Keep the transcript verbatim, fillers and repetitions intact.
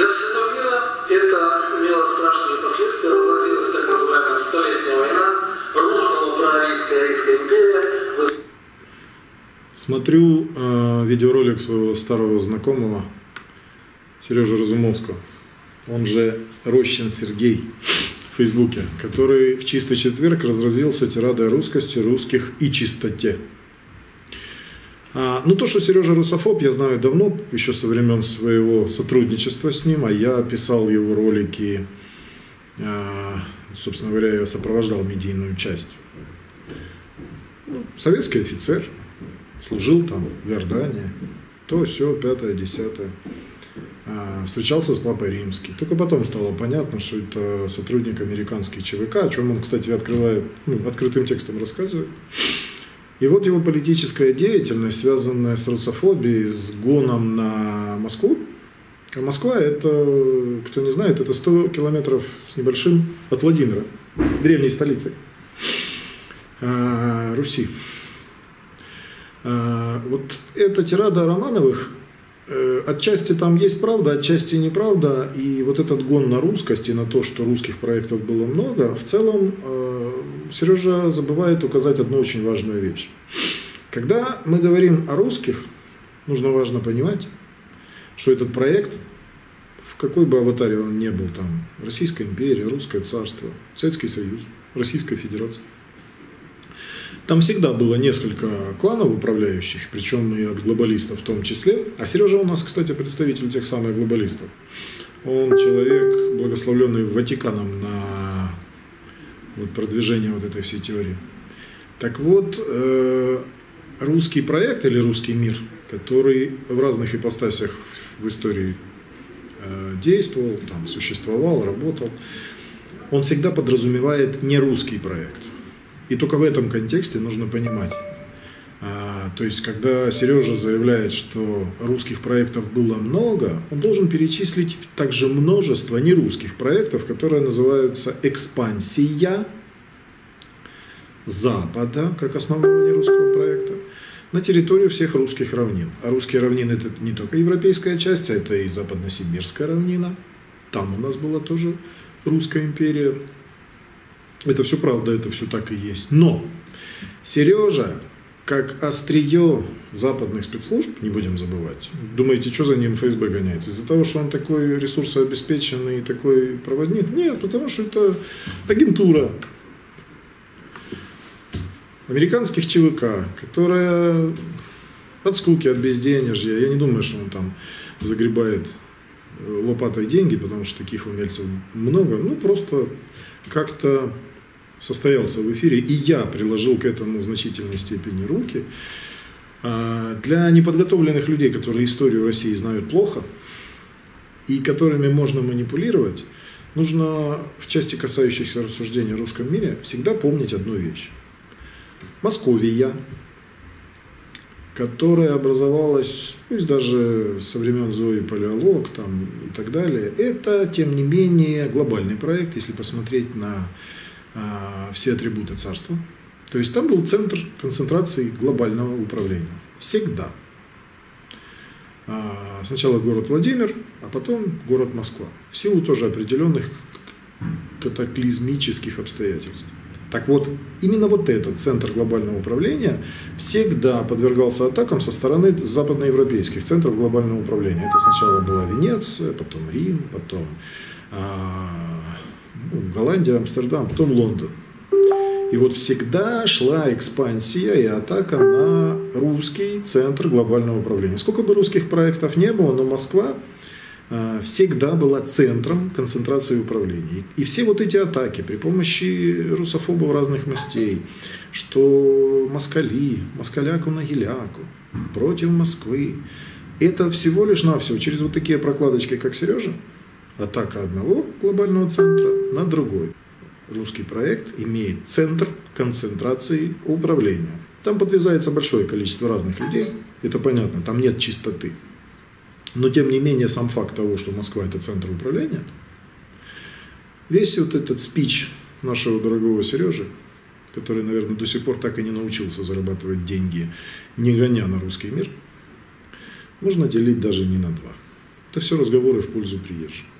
Для всего мира это имело страшные последствия. Разразилась так называемая Столетняя война, рухнула прорийская Рийская империя. Смотрю э, видеоролик своего старого знакомого Сережи Разумовского, он же Рощин Сергей в Фейсбуке, который в чистый четверг разразился тирадой о русскости, русских и чистоте. А, ну, то, что Сережа русофоб, я знаю давно, еще со времен своего сотрудничества с ним, а я писал его ролики, а, собственно говоря, я сопровождал медийную часть. Ну, советский офицер, служил там в Иордании, то, сё, пятое, десятое. А, встречался с Папой Римским. Только потом стало понятно, что это сотрудник американский ЧВК, о чем он, кстати, открывает, ну, открытым текстом рассказывает. И вот его политическая деятельность, связанная с русофобией, с гоном на Москву. А Москва, это, кто не знает, это сто километров с небольшим от Владимира, древней столицы а, Руси. А, вот эта тирада о Романовых, э, отчасти там есть правда, отчасти неправда. И вот этот гон на русскость и на то, что русских проектов было много, в целом э, Сережа забывает указать одну очень важную вещь. Когда мы говорим о русских, нужно важно понимать, что этот проект, в какой бы аватаре он ни был, там, Российская империя, Русское царство, Советский Союз, Российская Федерация, там всегда было несколько кланов управляющих, причем и от глобалистов в том числе. А Сережа у нас, кстати, представитель тех самых глобалистов. Он человек, благословленный Ватиканом на вот продвижение вот этой всей теории. Так вот, э, русский проект или русский мир, который в разных ипостасях в истории э, действовал, там, существовал, работал, он всегда подразумевает не русский проект. И только в этом контексте нужно понимать. А, то есть, когда Сережа заявляет, что русских проектов было много, он должен перечислить также множество нерусских проектов, которые называются «экспансия Запада», как основного нерусского проекта, на территорию всех русских равнин. А русские равнины – это не только европейская часть, а это и западно-сибирская равнина. Там у нас была тоже русская империя. Это все правда, это все так и есть. Но Сережа, как острие западных спецслужб, не будем забывать, думаете, что за ним ФСБ гоняется? Из-за того, что он такой ресурсообеспеченный, такой проводник? Нет, потому что это агентура американских ЧВК, которая от скуки, от безденежья, я не думаю, что он там загребает лопатой деньги, потому что таких умельцев много, ну просто как-то состоялся в эфире, и я приложил к этому в значительной степени руки. Для неподготовленных людей, которые историю России знают плохо и которыми можно манипулировать, нужно в части, касающейся рассуждения о русском мире, всегда помнить одну вещь. Московия, которая образовалась, пусть даже со времен Зои Палеолог там, и так далее, это, тем не менее, глобальный проект, если посмотреть на а, все атрибуты царства. То есть там был центр концентрации глобального управления. Всегда. А, сначала город Владимир, а потом город Москва. В силу тоже определенных катаклизмических обстоятельств. Так вот, именно вот этот центр глобального управления всегда подвергался атакам со стороны западноевропейских центров глобального управления. Это сначала была Венеция, потом Рим, потом а, ну, Голландия, Амстердам, потом Лондон. И вот всегда шла экспансия и атака на русский центр глобального управления. Сколько бы русских проектов не было, но Москва всегда была центром концентрации управления. И все вот эти атаки при помощи русофобов разных мастей, что москали, москаляку на геляку, против Москвы, это всего лишь навсего через вот такие прокладочки, как Сережа, атака одного глобального центра на другой. Русский проект имеет центр концентрации управления. Там подвязается большое количество разных людей, это понятно, там нет чистоты. Но, тем не менее, сам факт того, что Москва – это центр управления, весь вот этот спич нашего дорогого Сережи, который, наверное, до сих пор так и не научился зарабатывать деньги, не гоня на русский мир, можно делить даже не на два. Это все разговоры в пользу приезжих.